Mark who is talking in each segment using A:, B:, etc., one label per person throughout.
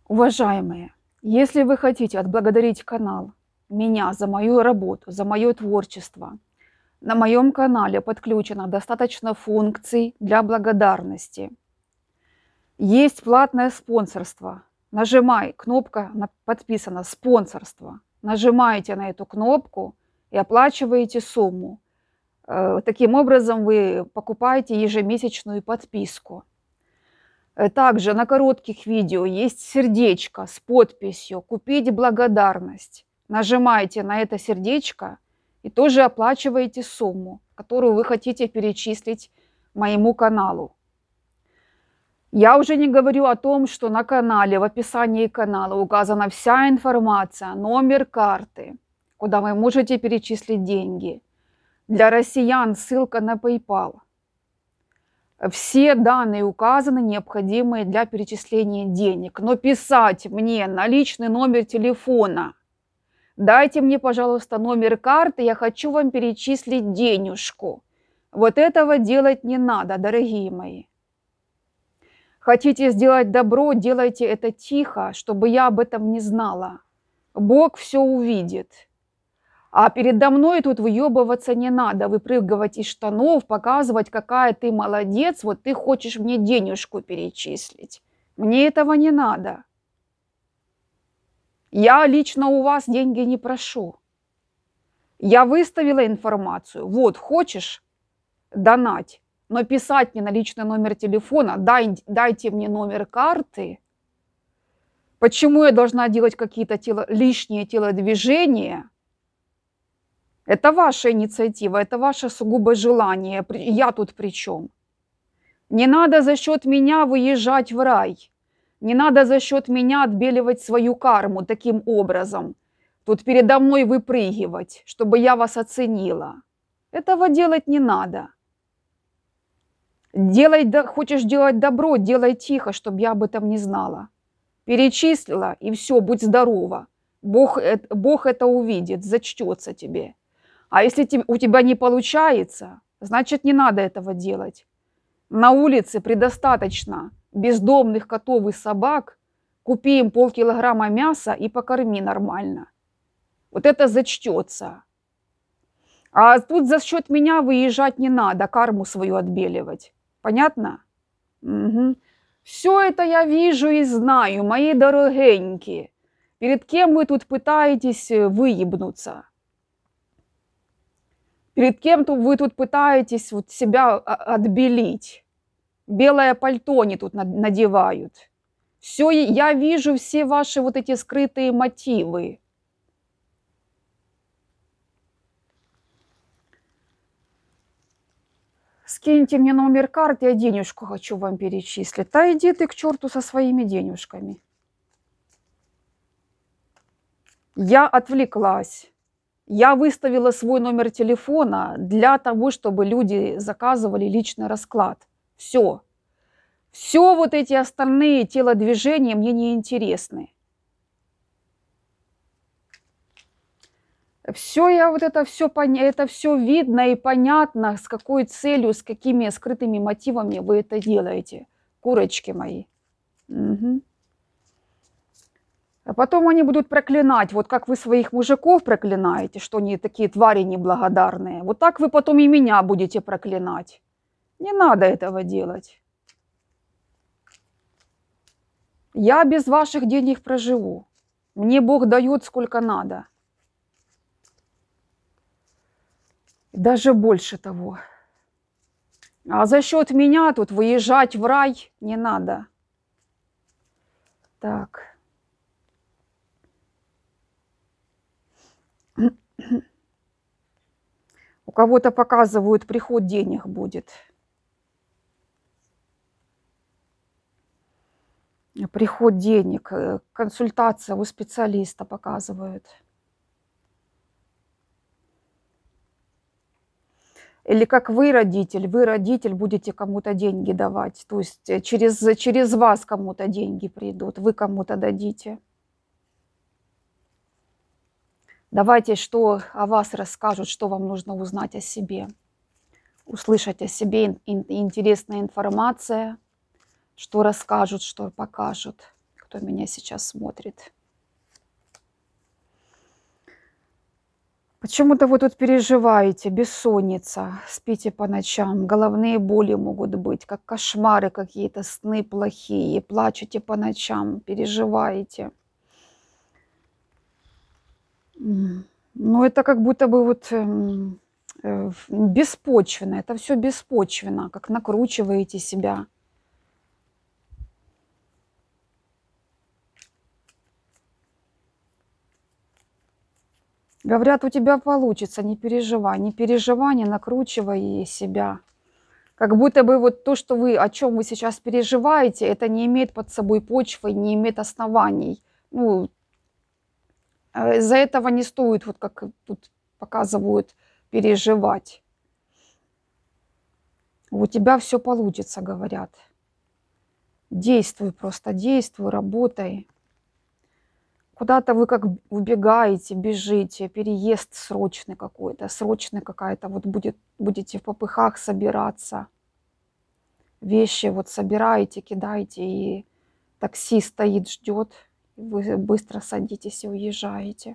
A: Уважаемые, если вы хотите отблагодарить канал, меня за мою работу, за мое творчество, на моем канале подключено достаточно функций для благодарности. Есть платное спонсорство. Нажимай, кнопка подписана «Спонсорство». Нажимаете на эту кнопку и оплачиваете сумму. Таким образом вы покупаете ежемесячную подписку. Также на коротких видео есть сердечко с подписью «Купить благодарность». Нажимаете на это сердечко и тоже оплачиваете сумму, которую вы хотите перечислить моему каналу. Я уже не говорю о том, что на канале, в описании канала указана вся информация, номер карты, куда вы можете перечислить деньги. Для россиян ссылка на PayPal. Все данные указаны, необходимые для перечисления денег. Но писать мне на личный номер телефона: дайте мне, пожалуйста, номер карты, я хочу вам перечислить денежку. Вот этого делать не надо, дорогие мои. Хотите сделать добро, делайте это тихо, чтобы я об этом не знала. Бог все увидит. А передо мной тут выебываться не надо, выпрыгивать из штанов, показывать, какая ты молодец, вот ты хочешь мне денежку перечислить. Мне этого не надо. Я лично у вас деньги не прошу. Я выставила информацию. Вот, хочешь – донать, но писать мне на личный номер телефона, дайте мне номер карты. Почему я должна делать какие-то лишние телодвижения? Это ваша инициатива, это ваше сугубо желание. Я тут при чем? Не надо за счет меня выезжать в рай. Не надо за счет меня отбеливать свою карму таким образом. Тут передо мной выпрыгивать, чтобы я вас оценила. Этого делать не надо. Хочешь делать добро, делай тихо, чтобы я об этом не знала. Перечислила, и все, будь здорова. Бог это увидит, зачтется тебе. А если у тебя не получается, значит, не надо этого делать. На улице предостаточно бездомных котов и собак. Купи им полкилограмма мяса и покорми нормально. Вот это зачтется. А тут за счет меня выезжать не надо, карму свою отбеливать. Понятно? Угу. Все это я вижу и знаю, мои дорогенькие. Перед кем вы тут пытаетесь выебнуться? Перед кем-то вы тут пытаетесь вот себя отбелить. Белое пальто они тут надевают. Все, я вижу все ваши вот эти скрытые мотивы. Скиньте мне номер карты, я денежку хочу вам перечислить. Да иди ты к черту со своими денежками. Я отвлеклась. Я выставила свой номер телефона для того, чтобы люди заказывали личный расклад. Все. Все вот эти остальные телодвижения мне не интересны. Это все видно и понятно, с какой целью, с какими скрытыми мотивами вы это делаете, курочки мои. Угу. А потом они будут проклинать, вот как вы своих мужиков проклинаете, что они такие твари неблагодарные. Вот так вы потом и меня будете проклинать. Не надо этого делать. Я без ваших денег проживу. Мне Бог дает сколько надо. Даже больше того. А за счет меня тут выезжать в рай не надо. Так. У кого-то показывают, приход денег будет. Приход денег, консультация у специалиста показывают. Или как вы родитель, будете кому-то деньги давать. То есть через вас кому-то деньги придут, вы кому-то дадите. Давайте, что о вас расскажут, что вам нужно узнать о себе. Услышать о себе интересная информация, что расскажут, что покажут. кто меня сейчас смотрит. Почему-то вы тут переживаете, бессонница, спите по ночам, головные боли могут быть, как кошмары какие-то, сны плохие, плачете по ночам, переживаете. Ну, это как будто бы вот беспочвенно, это все беспочвенно, как накручиваете себя. Говорят, у тебя получится, не переживай, не переживай, не накручивай себя. Как будто бы вот то, что вы, о чем вы сейчас переживаете, это не имеет под собой почвы, не имеет оснований. Ну, из-за этого не стоит, вот как тут показывают, переживать. У тебя все получится, говорят. Действуй, просто действуй, работай. Куда-то вы как убегаете, бежите, переезд срочный какой-то, срочный какая-то, вот будете в попыхах собираться. Вещи вот собираете, кидаете, и такси стоит, ждет. Вы быстро садитесь и уезжаете.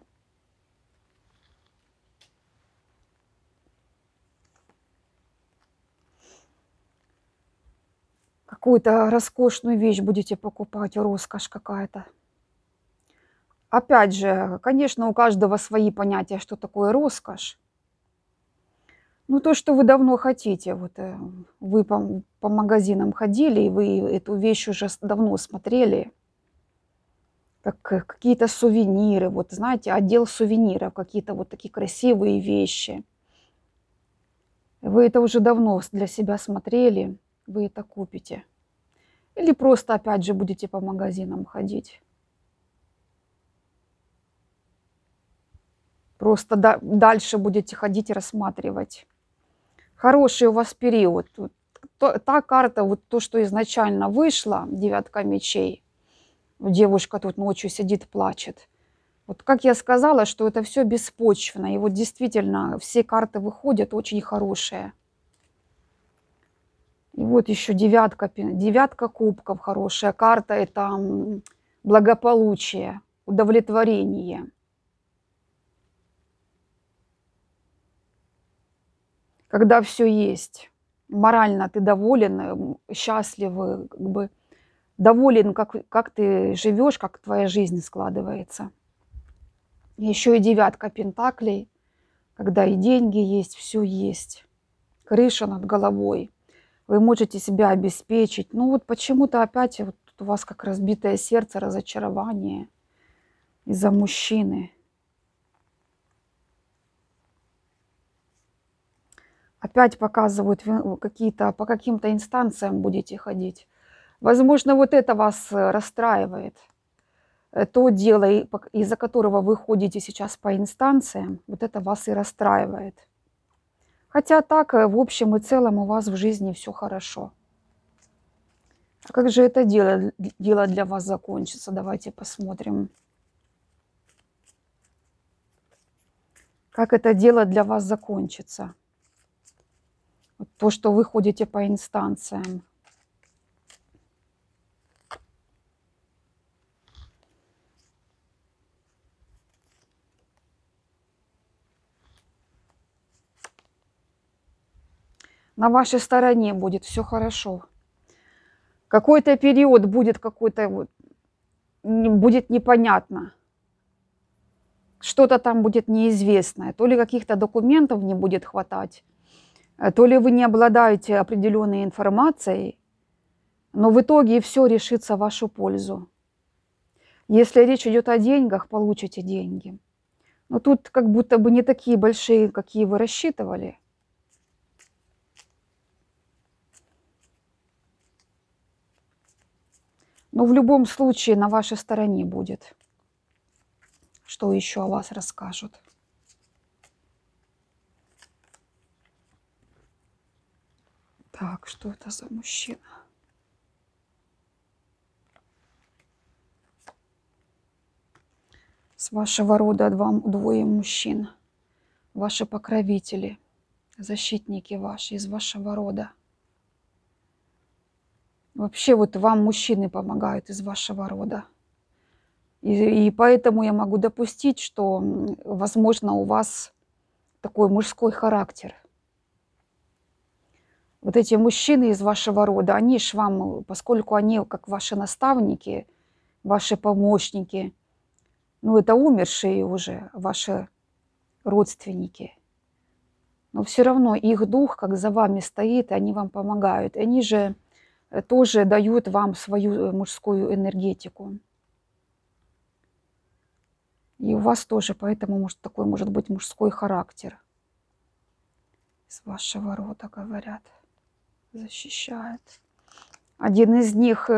A: Какую-то роскошную вещь будете покупать, роскошь какая-то. Опять же, конечно, у каждого свои понятия, что такое роскошь. Ну, то, что вы давно хотите. Вот вы по магазинам ходили, и вы эту вещь уже давно смотрели. Как какие-то сувениры. Вот знаете, отдел сувениров, какие-то вот такие красивые вещи. Вы это уже давно для себя смотрели, вы это купите. Или просто, опять же, будете по магазинам ходить. Просто дальше будете ходить и рассматривать. Хороший у вас период. Та карта, вот то, что изначально вышла, девятка мечей. Девушка тут ночью сидит, плачет. Вот как я сказала, что это все беспочвенно. И вот действительно все карты выходят очень хорошие. И вот еще девятка кубков хорошая карта. Это благополучие, удовлетворение. Когда все есть. Морально ты доволен, счастлив, как бы доволен, как ты живешь, как твоя жизнь складывается. Еще и девятка пентаклей, когда и деньги есть, все есть. Крыша над головой. Вы можете себя обеспечить. Ну вот почему-то опять вот у вас как разбитое сердце, разочарование из-за мужчины. Опять показывают по каким-то инстанциям будете ходить. Возможно, вот это вас расстраивает. То дело, из-за которого вы ходите сейчас по инстанциям, вот это вас и расстраивает. Хотя так, в общем и целом, у вас в жизни все хорошо. А как же это дело для вас закончится? Давайте посмотрим. Как это дело для вас закончится? Вот то, что вы ходите по инстанциям. На вашей стороне будет все хорошо. Какой-то период будет какой-то вот, будет непонятно. Что-то там будет неизвестное. То ли каких-то документов не будет хватать, то ли вы не обладаете определенной информацией, но в итоге все решится в вашу пользу. Если речь идет о деньгах, получите деньги. Но тут как будто бы не такие большие, какие вы рассчитывали. Но в любом случае на вашей стороне будет. Что еще о вас расскажут? Так, что это за мужчина? С вашего рода двое мужчин. Ваши покровители, защитники ваши из вашего рода. Вообще вот вам мужчины помогают из вашего рода. И поэтому я могу допустить, что, возможно, у вас такой мужской характер. Вот эти мужчины из вашего рода, они ж вам, поскольку они как ваши наставники, ваши помощники, ну, это умершие уже ваши родственники, но все равно их дух как за вами стоит, и они вам помогают. И они же тоже дают вам свою мужскую энергетику. И у вас тоже поэтому может такой может быть мужской характер. Из вашего рода, говорят, защищает. Один из них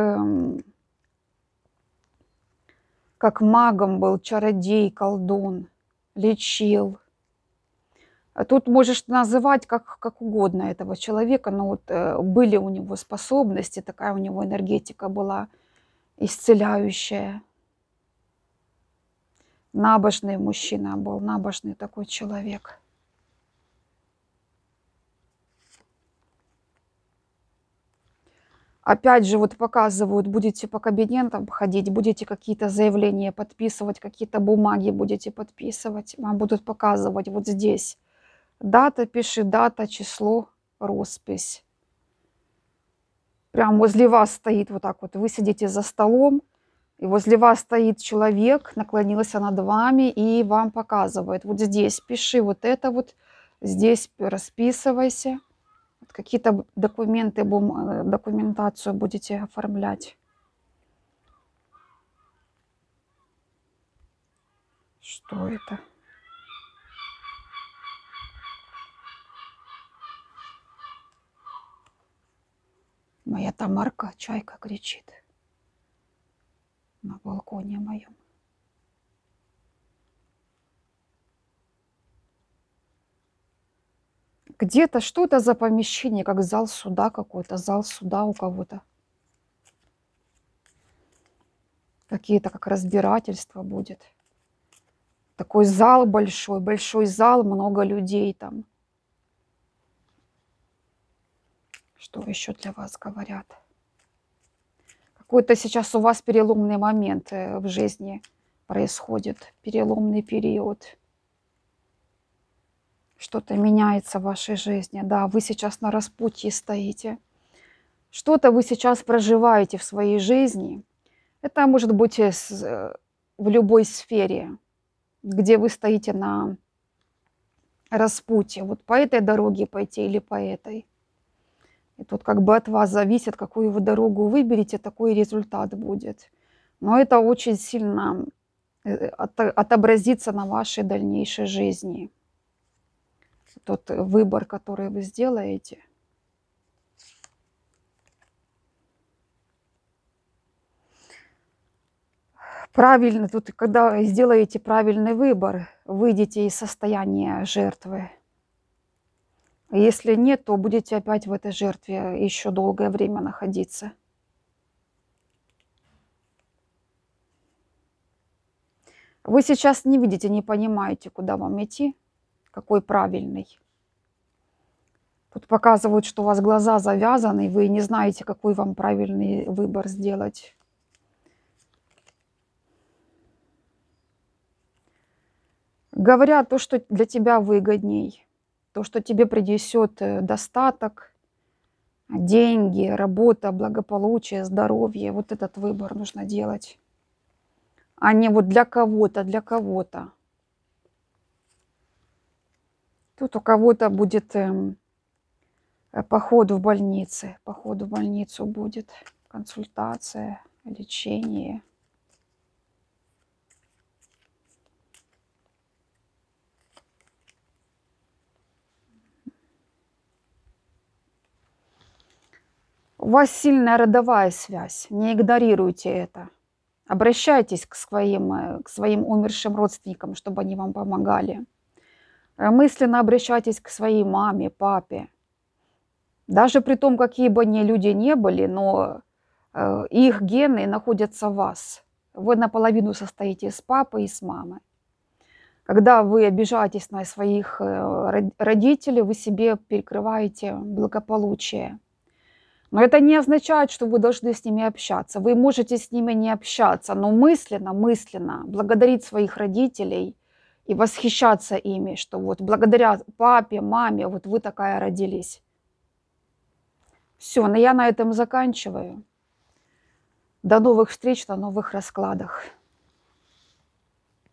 A: как магом был, чародей, колдун, лечил. А тут можешь называть как угодно этого человека, но вот были у него способности, такая у него энергетика была исцеляющая. Набожный мужчина был, набожный такой человек. Опять же, вот показывают, будете по кабинетам ходить, будете какие-то заявления подписывать, какие-то бумаги будете подписывать, вам будут показывать вот здесь. Дата, пиши, дата, число, роспись. Прям возле вас стоит вот так вот, вы сидите за столом, и возле вас стоит человек, наклонился над вами и вам показывает. Вот здесь пиши вот это вот, здесь расписывайся. Вот какие-то документы, документацию будете оформлять. Что это? Моя Тамарка, чайка, кричит на балконе моем. Где-то что-то за помещение, как зал суда какой-то, зал суда у кого-то. Какие-то как разбирательства будет. Такой зал большой, большой зал, много людей там. Что еще для вас говорят? Какой-то сейчас у вас переломный момент в жизни происходит, переломный период. Что-то меняется в вашей жизни. Да, вы сейчас на распутье стоите. Что-то вы сейчас проживаете в своей жизни. Это может быть в любой сфере, где вы стоите на распутье. Вот по этой дороге пойти или по этой. И тут как бы от вас зависит, какую вы дорогу выберете, такой результат будет. Но это очень сильно отобразится на вашей дальнейшей жизни. Тот выбор, который вы сделаете. Правильно, тут когда сделаете правильный выбор, выйдете из состояния жертвы. Если нет, то будете опять в этой жертве еще долгое время находиться. Вы сейчас не видите, не понимаете, куда вам идти, какой правильный. Тут показывают, что у вас глаза завязаны, и вы не знаете, какой вам правильный выбор сделать. Говорят то, что для тебя выгодней, то, что тебе принесет достаток, деньги, работа, благополучие, здоровье. Вот этот выбор нужно делать. А не вот для кого-то, для кого-то. Тут у кого-то будет поход в больнице. Поход в больницу будет, консультация, лечение. У вас сильная родовая связь, не игнорируйте это. Обращайтесь к своим умершим родственникам, чтобы они вам помогали. Мысленно обращайтесь к своей маме, папе. Даже при том, какие бы они люди не были, но их гены находятся в вас. Вы наполовину состоите из папы и с мамы. Когда вы обижаетесь на своих родителей, вы себе перекрываете благополучие. Но это не означает, что вы должны с ними общаться. Вы можете с ними не общаться, но мысленно благодарить своих родителей и восхищаться ими, что вот благодаря папе, маме, вот вы такая родились. Все, но я на этом заканчиваю. До новых встреч, на новых раскладах.